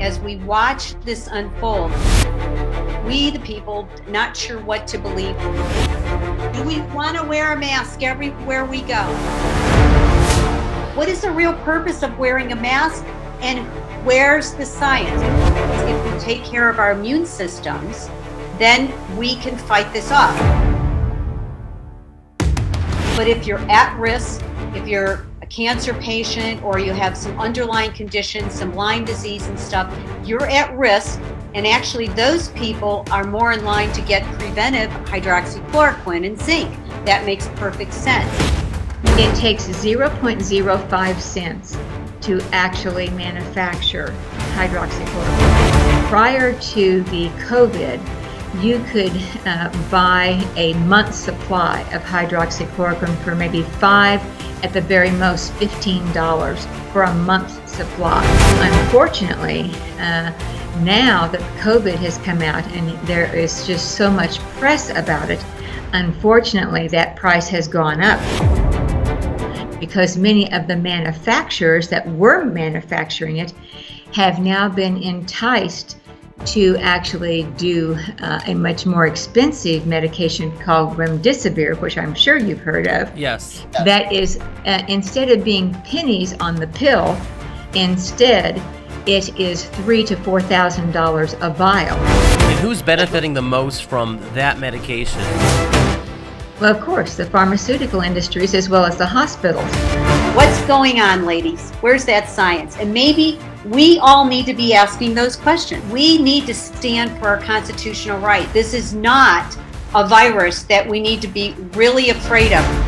as we watch this unfold, we, the people, not sure what to believe. Do we want to wear a mask everywhere we go? What is the real purpose of wearing a mask, and where's the science? If we take care of our immune systems, then we can fight this off. But if you're at risk, if you're a cancer patient or you have some underlying conditions, some Lyme disease and stuff, you're at risk. And actually those people are more in line to get preventive hydroxychloroquine and zinc. That makes perfect sense. It takes 0.05 cents to actually manufacture hydroxychloroquine. Prior to the COVID, you could buy a month's supply of hydroxychloroquine for maybe $5, at the very most $15 for a month's supply. Unfortunately, now that COVID has come out and there is just so much press about it, unfortunately that price has gone up because many of the manufacturers that were manufacturing it have now been enticed to actually do a much more expensive medication called remdesivir, which I'm sure you've heard of. Yes. That is, instead of being pennies on the pill, instead it is $3,000 to $4,000 a vial. And who's benefiting the most from that medication? Well, of course, the pharmaceutical industries as well as the hospitals. What's going on, ladies? Where's that science? And maybe we all need to be asking those questions. We need to stand for our constitutional right. This is not a virus that we need to be really afraid of.